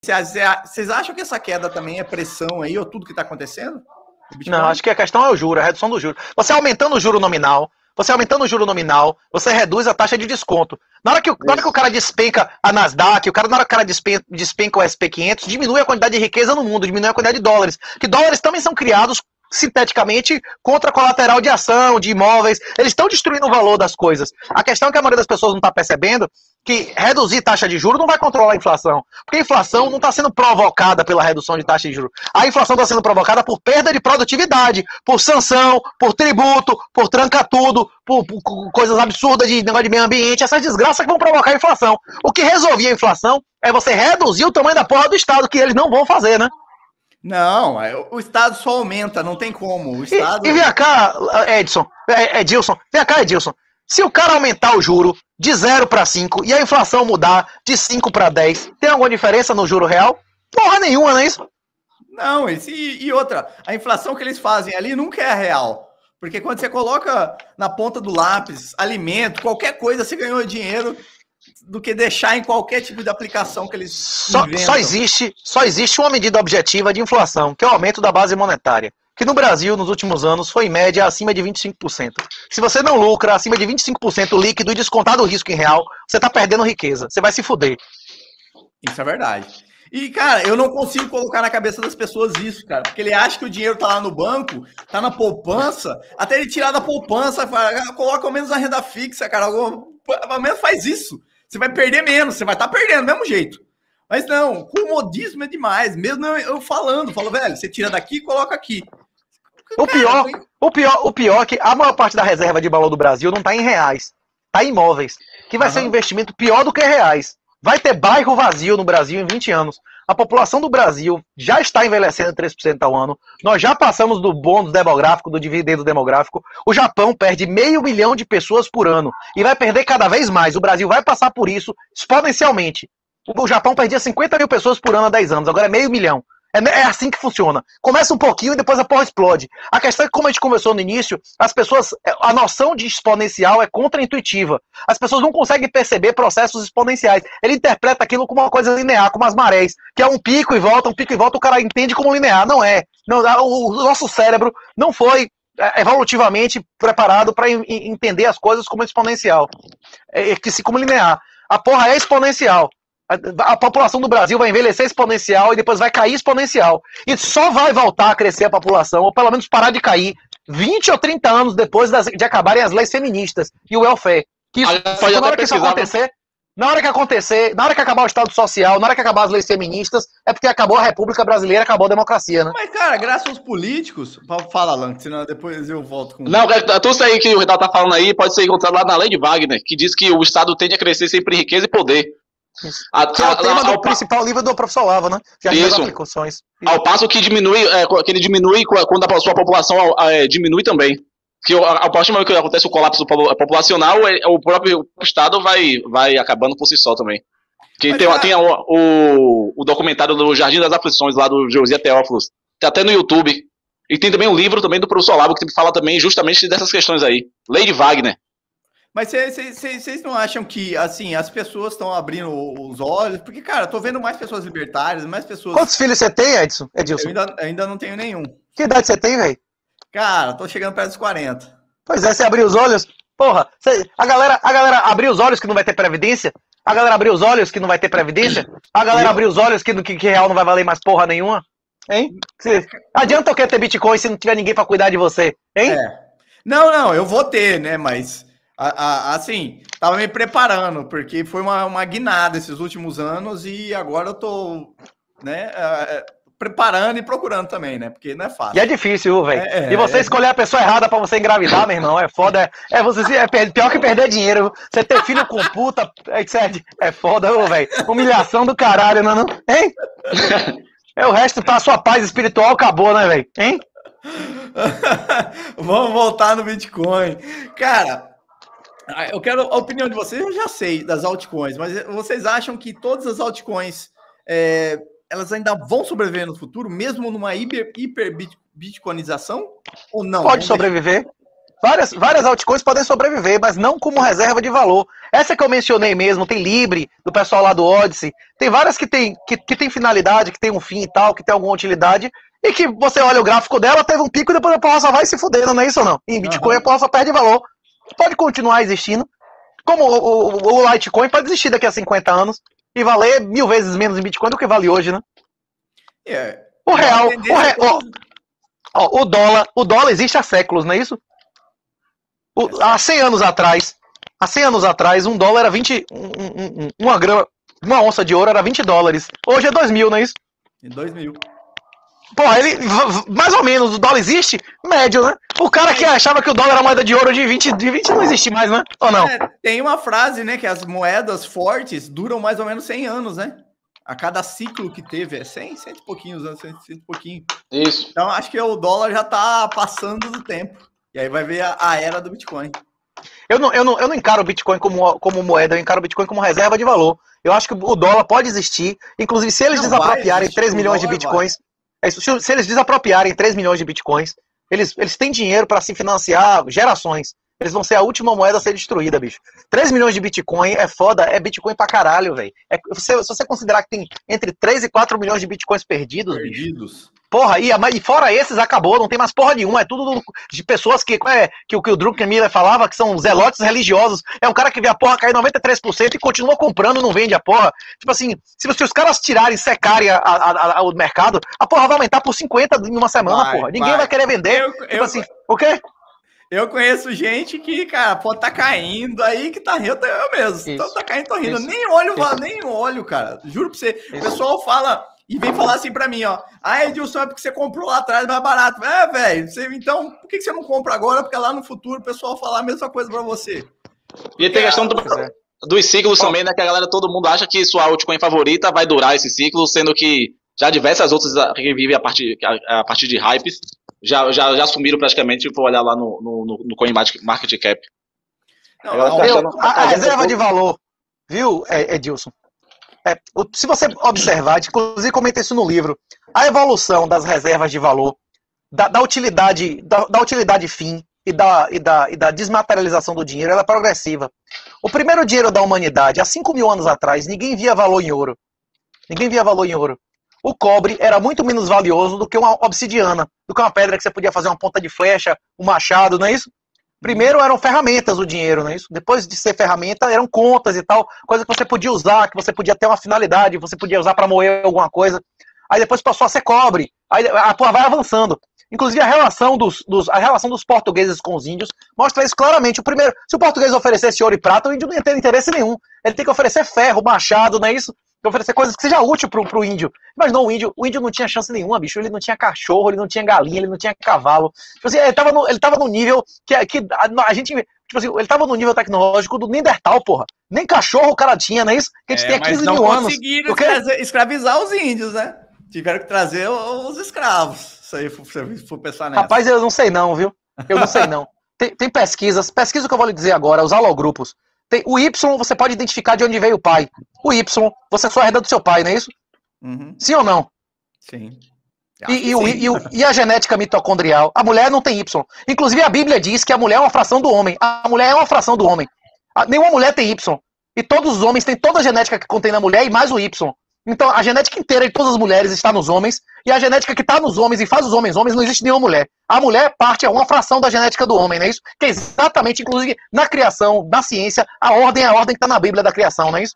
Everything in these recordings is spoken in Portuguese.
Vocês acham que essa queda também é pressão aí, ou tudo que está acontecendo? Não, acho que a questão é o juro, a redução do juro. Você aumentando o juro nominal, você reduz a taxa de desconto. Na hora que o cara despenca a Nasdaq, na hora que o cara despenca o SP500, diminui a quantidade de riqueza no mundo, diminui a quantidade de dólares. Que dólares também são criados sinteticamente contra colateral de ação, de imóveis. Eles estão destruindo o valor das coisas. A questão é que a maioria das pessoas não está percebendo que reduzir taxa de juros não vai controlar a inflação. Porque a inflação não está sendo provocada pela redução de taxa de juros. A inflação está sendo provocada por perda de produtividade, por sanção, por tributo, por tranca-tudo, por coisas absurdas de negócio de meio ambiente, essas desgraças que vão provocar a inflação. O que resolvia a inflação é você reduzir o tamanho da porra do Estado, que eles não vão fazer, né? Não, o Estado só aumenta, não tem como. O Estado... E vem cá, Edilson. Vem cá, Edilson. Se o cara aumentar o juro de 0 para 5 e a inflação mudar de 5 para 10, tem alguma diferença no juro real? Porra nenhuma, não é isso? Não, e outra, a inflação que eles fazem ali nunca é real. Porque quando você coloca na ponta do lápis, alimento, qualquer coisa, você ganhou dinheiro do que deixar em qualquer tipo de aplicação que eles só existe uma medida objetiva de inflação, que é o aumento da base monetária, que no Brasil, nos últimos anos, foi em média acima de 25%. Se você não lucra acima de 25% líquido e descontado o risco em real, você tá perdendo riqueza, você vai se fuder. Isso é verdade. E, cara, eu não consigo colocar na cabeça das pessoas isso, cara, porque ele acha que o dinheiro tá lá no banco, tá na poupança, até ele tirar da poupança, coloca ao menos na renda fixa, cara, ao menos faz isso. Você vai perder menos, você vai estar perdendo do mesmo jeito. Mas não, o comodismo é demais. Mesmo eu falo, velho, você tira daqui e coloca aqui. O pior é que a maior parte da reserva de valor do Brasil não está em reais, está em imóveis, que vai ser um investimento pior do que reais. Vai ter bairro vazio no Brasil em 20 anos. A população do Brasil já está envelhecendo 3% ao ano. Nós já passamos do bônus demográfico, do dividendo demográfico. O Japão perde 500 mil de pessoas por ano e vai perder cada vez mais. O Brasil vai passar por isso exponencialmente. O Japão perdia 50 mil pessoas por ano há 10 anos, agora é 500 mil. É assim que funciona. Começa um pouquinho e depois a porra explode. A questão é que, como a gente conversou no início, as pessoas, a noção de exponencial é contraintuitiva. As pessoas não conseguem perceber processos exponenciais. Ele interpreta aquilo como uma coisa linear, como as marés, que é um pico e volta, o cara entende como linear. Não é. Não, o nosso cérebro não foi evolutivamente preparado para entender as coisas como exponencial. Como linear. A porra é exponencial. A população do Brasil vai envelhecer exponencial e depois vai cair exponencial. E só vai voltar a crescer a população, ou pelo menos parar de cair, 20 ou 30 anos depois de acabarem as leis feministas e o welfare. Na hora que acabar o Estado Social, na hora que acabar as leis feministas, é porque acabou a República Brasileira, acabou a democracia, né? Mas, cara, graças aos políticos... Fala, Alan, senão depois eu volto com... Não, tudo isso aí que o Renato tá falando aí pode ser encontrado lá na lei de Wagner, que diz que o Estado tende a crescer sempre em riqueza e poder. Que é o tema do principal livro do professor Olavo, né? Isso. Ao passo que ele diminui quando a sua população diminui também. Que a partir do momento que acontece o colapso populacional, o próprio Estado vai acabando por si só também. Que tem o documentário do Jardim das Aflições, lá do Josias Teófilos. Tem até no YouTube. E tem também um livro também do professor Olavo, que fala também justamente dessas questões aí. Lei de Wagner. Mas vocês não acham que, assim, as pessoas estão abrindo os olhos? Porque, cara, eu tô vendo mais pessoas libertárias, mais pessoas... Quantos filhos você tem, Edilson? Eu ainda não tenho nenhum. Que idade você tem, velho? Cara, tô chegando perto dos 40. Pois é, você abriu os olhos? Porra, a galera abriu os olhos que não vai ter previdência? A galera abriu os olhos que não vai ter previdência? A galera abriu os olhos que real não vai valer mais porra nenhuma? Hein? Adianta o que ter Bitcoin se não tiver ninguém pra cuidar de você? Hein? Não, eu vou ter, né, mas... Assim, tava me preparando, porque foi uma guinada esses últimos anos e agora eu tô, né, preparando e procurando também, né, porque não é fácil. E é difícil, velho. E você escolher a pessoa errada pra você engravidar, meu irmão, é foda. Pior que perder dinheiro. Você ter filho com puta, é foda, velho. Humilhação do caralho, não? Hein? O resto, a sua paz espiritual acabou, né, velho? Hein? Vamos voltar no Bitcoin. Cara... Eu quero a opinião de vocês, eu já sei das altcoins, mas vocês acham que todas as altcoins elas ainda vão sobreviver no futuro, mesmo numa hiper bitcoinização? Ou não? Pode sobreviver. Várias altcoins podem sobreviver, mas não como reserva de valor. Essa que eu mencionei mesmo, tem Libre, do pessoal lá do Odyssey, tem várias que tem finalidade, que tem um fim e tal, que tem alguma utilidade, e que você olha o gráfico dela, teve um pico e depois a porra só vai se fudendo, não é isso ou não? Em Bitcoin a porra só perde valor. Pode continuar existindo, como o Litecoin pode existir daqui a 50 anos e valer 1000 vezes menos em Bitcoin do que vale hoje, né? O real, o dólar existe há séculos, não é isso? Há 100 anos atrás, um dólar era 20, uma onça de ouro era $20. Hoje é 2.000, não é isso? 2.000. Pô, ele, mais ou menos, o dólar existe? Médio, né? O cara que achava que o dólar era moeda de ouro de 20 não existe mais, né? Ou não? Tem uma frase, né, que as moedas fortes duram mais ou menos 100 anos, né? A cada ciclo que teve, 100 e pouquinhos anos, 100 e pouquinho. Isso. Então, acho que o dólar já tá passando do tempo. E aí vai ver a era do Bitcoin. Eu não encaro o Bitcoin como moeda, eu encaro o Bitcoin como reserva de valor. Eu acho que o dólar pode existir, inclusive se eles desapropriarem 3 milhões de Bitcoins, se eles desapropriarem 3 milhões de Bitcoins, eles têm dinheiro para se financiar gerações. Eles vão ser a última moeda a ser destruída, bicho. 3 milhões de Bitcoin é foda, é Bitcoin pra caralho, velho. Se você considerar que tem entre 3 e 4 milhões de Bitcoins perdidos. Bicho. Porra, e fora esses, acabou, não tem mais porra nenhuma. É tudo de pessoas que o Druckenmiller falava, que são zelotes religiosos. É um cara que vê a porra cair 93% e continua comprando e não vende a porra. Tipo assim, se os caras tirarem, secarem o mercado, a porra vai aumentar por 50 em uma semana, porra. Ninguém vai querer vender. Assim, o quê? Eu conheço gente que, cara, pode tá caindo aí que tá rindo, eu mesmo. Isso. Então tá caindo, tô rindo. Isso. Nem olho, cara. Juro pra você. Isso. O pessoal fala e vem falar assim pra mim, ó. Ah, Edilson, é porque você comprou lá atrás mais barato. Velho, então por que você não compra agora? Porque lá no futuro o pessoal fala a mesma coisa pra você. E tem questão dos ciclos também, né? Que a galera, todo mundo acha que sua altcoin favorita vai durar esse ciclo, sendo que já diversas outras que vivem a partir de hypes já sumiram praticamente, se for olhar lá no CoinMarketCap. A reserva de valor, viu, Edilson? Se você observar, inclusive comentei isso no livro, a evolução das reservas de valor, da utilidade fim e da desmaterialização do dinheiro, ela é progressiva. O primeiro dinheiro da humanidade, há 5.000 anos atrás, ninguém via valor em ouro. O cobre era muito menos valioso do que uma obsidiana, do que uma pedra que você podia fazer uma ponta de flecha, um machado, não é isso? Primeiro eram ferramentas o dinheiro, não é isso? Depois de ser ferramenta, eram contas e tal, coisa que você podia usar, que você podia ter uma finalidade, você podia usar para moer alguma coisa. Aí depois passou a ser cobre, aí a porra vai avançando. Inclusive a relação dos portugueses com os índios mostra isso claramente. Se o português oferecesse ouro e prata, o índio não ia ter interesse nenhum. Ele tem que oferecer ferro, machado, não é isso? Oferecer coisas que seja útil pro índio. Mas não, o índio não tinha chance nenhuma, bicho. Ele não tinha cachorro, ele não tinha galinha, ele não tinha cavalo. Tipo assim, ele tava no nível que a gente... Tipo assim, ele tava no nível tecnológico do Neandertal, porra. Nem cachorro o cara tinha, não é isso? Que a gente tem 15 mil anos. Mas não conseguiram escravizar os índios, né? Tiveram que trazer os escravos. Isso aí, se for pensar nessa. Rapaz, eu não sei não, viu? Eu não sei não. Tem pesquisas. Pesquisa que eu vou lhe dizer agora, os alogrupos. O Y você pode identificar de onde veio o pai. O Y, você só herda do seu pai, não é isso? Uhum. Sim ou não? Sim. E a genética mitocondrial? A mulher não tem Y. Inclusive a Bíblia diz que a mulher é uma fração do homem. A mulher é uma fração do homem. Nenhuma mulher tem Y. E todos os homens têm toda a genética que contém na mulher e mais o Y. Então a genética inteira de todas as mulheres está nos homens. E a genética que está nos homens e faz os homens não existe nenhuma mulher. A mulher é uma fração da genética do homem, não é isso? Que é exatamente, inclusive, na criação, na ciência, a ordem é a ordem que está na Bíblia da criação, não é isso?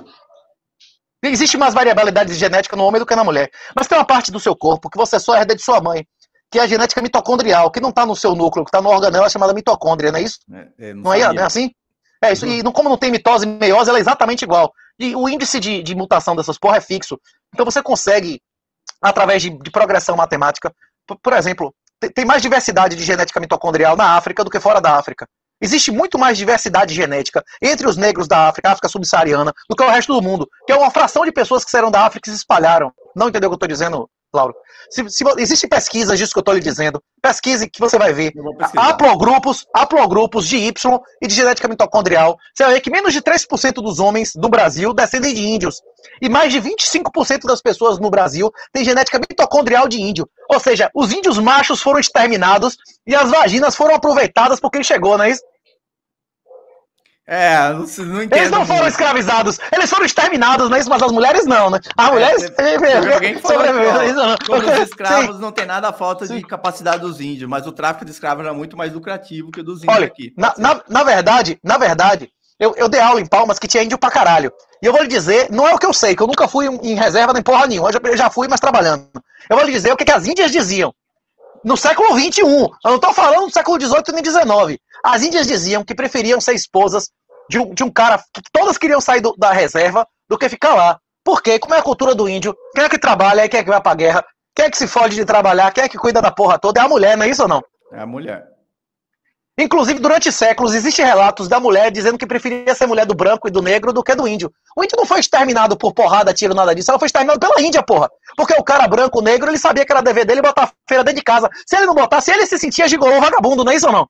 Existe mais variabilidade genética no homem do que na mulher. Mas tem uma parte do seu corpo que você só herda de sua mãe, que é a genética mitocondrial, que não está no seu núcleo, que está no organela chamada mitocôndria, não é isso? Não é assim? É isso. E como não tem mitose e meiose, ela é exatamente igual. E o índice de mutação dessas porra é fixo. Então você consegue, através de progressão matemática, por exemplo, tem mais diversidade de genética mitocondrial na África do que fora da África. Existe muito mais diversidade genética entre os negros da África subsaariana, do que o resto do mundo, que é uma fração de pessoas que saíram da África e se espalharam. Não entendeu o que eu estou dizendo, Lauro? Existem pesquisas disso que eu estou lhe dizendo. Pesquise que você vai ver. Haplogrupos de Y e de genética mitocondrial. Você vai ver que menos de 3% dos homens do Brasil descendem de índios. E mais de 25% das pessoas no Brasil têm genética mitocondrial de índio. Ou seja, os índios machos foram exterminados e as vaginas foram aproveitadas por quem chegou, não é isso? Não entendo. Eles não foram escravizados, eles foram exterminados, não é isso? Mas as mulheres não, né? As mulheres sobreviveram. Os escravos não tem nada a falta de capacidade dos índios, mas o tráfico de escravos era muito mais lucrativo que o dos índios. Olha, aqui. Na verdade, eu dei aula em Palmas que tinha índio pra caralho. E eu vou lhe dizer, não é o que eu sei, que eu nunca fui em reserva nem porra nenhuma, eu já fui, mas trabalhando. Eu vou lhe dizer o que as índias diziam. No século XXI, eu não tô falando do século XVIII nem XIX. As índias diziam que preferiam ser esposas de um cara que todas queriam sair da reserva do que ficar lá. Por quê? Como é a cultura do índio? Quem é que trabalha? Quem é que vai pra guerra? Quem é que se fode de trabalhar? Quem é que cuida da porra toda? É a mulher, não é isso ou não? É a mulher. Inclusive, durante séculos, existem relatos da mulher dizendo que preferia ser mulher do branco e do negro do que do índio. O índio não foi exterminado por porrada, tiro, nada disso. Ela foi exterminada pela Índia, porra. Porque o cara branco, o negro, ele sabia que era dever dele botar a feira dentro de casa. Se ele não botasse, ele se sentia gigolô vagabundo, não é isso ou não?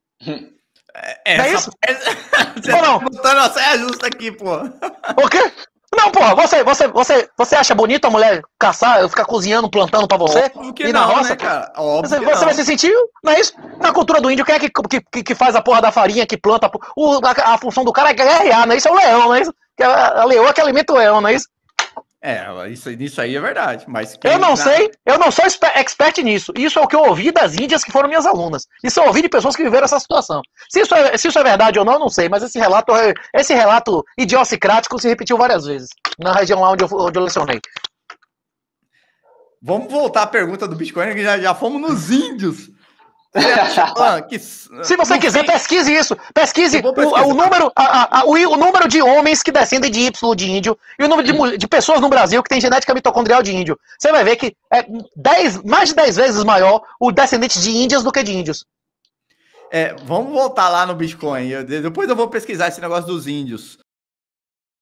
É isso? Você tá botando a saia justa aqui, pô. O quê? Não, porra, você acha bonito a mulher caçar, ficar cozinhando, plantando pra você? Óbvio que e não, na roça? né, cara? Óbvio você que não. vai se sentir, não é isso? Na cultura do índio, quem é que faz a porra da farinha, que planta? A função do cara é guerrear, não é isso? É o leão, não é isso? A leoa que alimenta o leão, não é isso? Isso aí é verdade. Mas eu não sei, eu não sou expert nisso. Isso é o que eu ouvi das índias que foram minhas alunas. Isso eu ouvi de pessoas que viveram essa situação. Se isso é verdade ou não, eu não sei. Mas esse relato idiosincrático se repetiu várias vezes na região lá onde eu lecionei. Vamos voltar à pergunta do Bitcoin, que já fomos nos índios. Se você quiser, pesquise isso. Pesquise o número de homens que descendem de Y de índio e o número de pessoas no Brasil que tem genética mitocondrial de índio. Você vai ver que é mais de 10 vezes maior o descendente de índias do que de índios. Vamos voltar lá no Bitcoin. Depois eu vou pesquisar esse negócio dos índios.